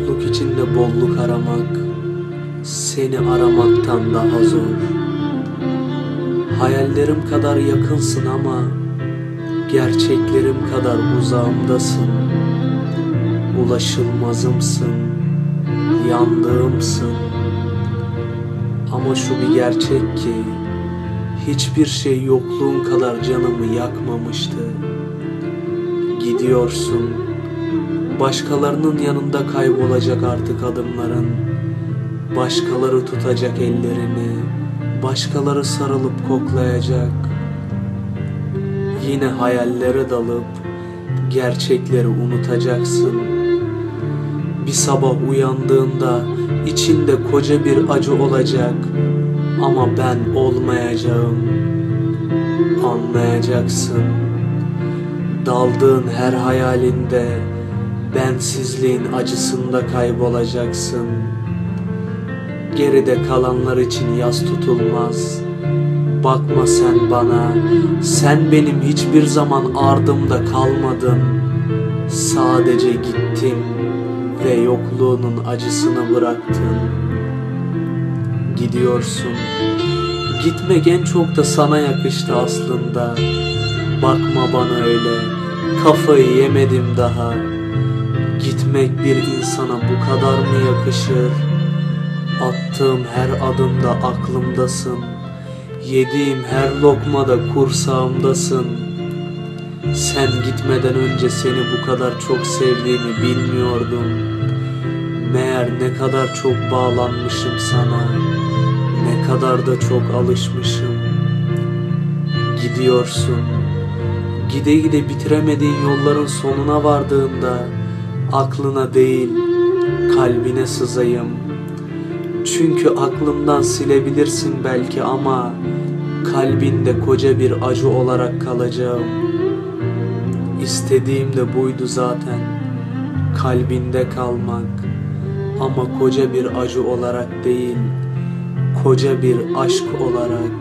Yokluk içinde bolluk aramak, seni aramaktan daha zor. Hayallerim kadar yakınsın ama gerçeklerim kadar uzağımdasın. Ulaşılmazımsın, yandığımsın. Ama şu bir gerçek ki hiçbir şey yokluğun kadar canımı yakmamıştı. Gidiyorsun, başkalarının yanında kaybolacak artık adımların. Başkaları tutacak ellerini, başkaları sarılıp koklayacak. Yine hayallere dalıp gerçekleri unutacaksın. Bir sabah uyandığında içinde koca bir acı olacak ama ben olmayacağım. Anlayacaksın. Daldığın her hayalinde bensizliğin acısında kaybolacaksın. Geride kalanlar için yas tutulmaz. Bakma sen bana, sen benim hiçbir zaman ardımda kalmadın. Sadece gittin ve yokluğunun acısını bıraktın. Gidiyorsun. Gitmek en çok da sana yakıştı aslında. Bakma bana öyle, kafayı yemedim daha. Gitmek bir insana bu kadar mı yakışır? Attığım her adımda aklımdasın. Yediğim her lokmada kursağımdasın. Sen gitmeden önce seni bu kadar çok sevdiğimi bilmiyordum. Meğer ne kadar çok bağlanmışım sana, ne kadar da çok alışmışım. Gidiyorsun. Gide gide bitiremediğin yolların sonuna vardığında aklına değil kalbine sızayım. Çünkü aklımdan silebilirsin belki ama kalbinde koca bir acı olarak kalacağım. İstediğim de buydu zaten, kalbinde kalmak. Ama koca bir acı olarak değil, koca bir aşk olarak.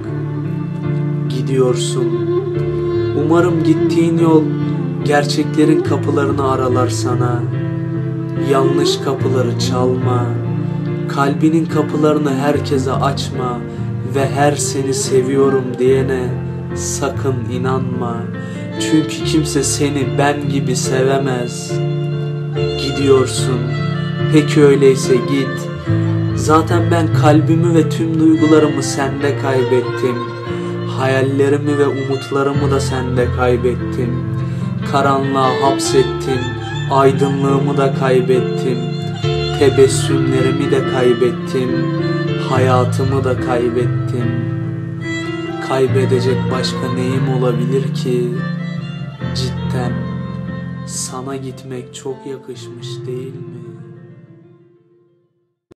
Gidiyorsun. Umarım gittiğin yol gerçeklerin kapılarını aralar sana. Yanlış kapıları çalma. Kalbinin kapılarını herkese açma ve her seni seviyorum diyene sakın inanma. Çünkü kimse seni ben gibi sevemez. Gidiyorsun. Peki öyleyse git. Zaten ben kalbimi ve tüm duygularımı sende kaybettim. Hayallerimi ve umutlarımı da sende kaybettim. Karanlığa hapsettin, aydınlığımı da kaybettim. Tebessümlerimi de kaybettim, hayatımı da kaybettim. Kaybedecek başka neyim olabilir ki? Cidden sana gitmek çok yakışmış değil mi?